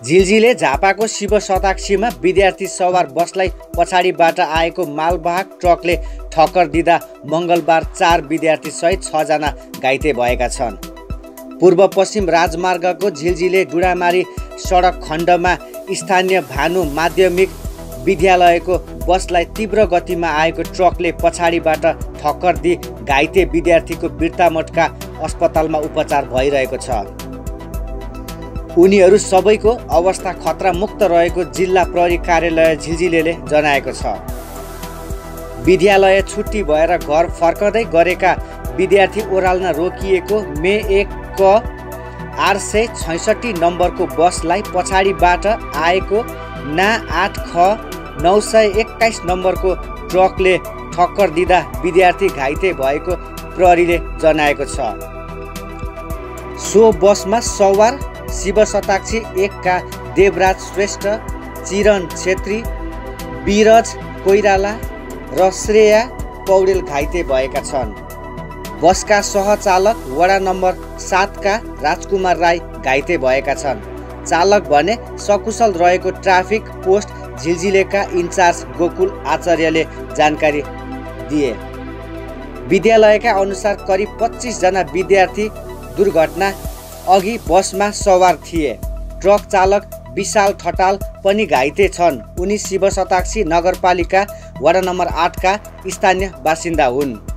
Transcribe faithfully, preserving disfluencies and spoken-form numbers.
झिलझिले झापाको शिव शताक्षीमा विद्यार्थी सवार बसलाई पछाडिबाट आएको मालवाहक ट्रकले ठक्कर दिँदा मङ्गलबार चार विद्यार्थी सहित छजना घाइते भएका छन्। पूर्व पश्चिम राजमार्गको झिलझिले डुडामारी सडक खण्डमा स्थानीय भानु माध्यमिक विद्यालयको बसलाई तीव्र गतिमा आएको ट्रकले पछाडिबाट ठक्कर दिई घाइते विद्यार्थीको बिर्तामोटका अस्पतालमा उपचार भइरहेको छ। उनीहरू सबैको अवस्था खतरा मुक्त रहेको जिल्ला प्रहरी कार्यालय झिलझिलेले जनाएको छ। विद्यालय छुट्टी भएर घर फर्कँदै गरेका विद्यार्थी ओह्राल्न रोकिएको मे एक क आठ सय छैसठी नम्बरको बसलाई पछाडिबाट आएको ना आठ ख नौ सय एक्काइस नम्बरको ट्रकले ठक्कर दिँदा विद्यार्थी घाइते भएको प्रहरीले जनाएको छ। सो बसमा सवार शिव शताक्षी एकका देवराज श्रेष्ठ, चिरण छेत्री, विरज कोइराला र श्रेया पौडेल घाइते भएका छन्। बसका सहचालक वडा नम्बर सातका राजकुमार राई घाइते भएका छन्। चालक भने सकुशल रहेको ट्राफिक पोस्ट झिलझिलेका इन्चार्ज गोकुल आचार्यले जानकारी दिए। विद्यालयका अनुसार करिब पच्चीस जना विद्यार्थी दुर्घटना अघि बसमा सवार थिए। ट्रक चालक विशाल ठटाल पनि घाइते छन्। उनी शिव शताक्षी नगरपालिका वडा नम्बर आठ का स्थानीय बासिन्दा हुन्।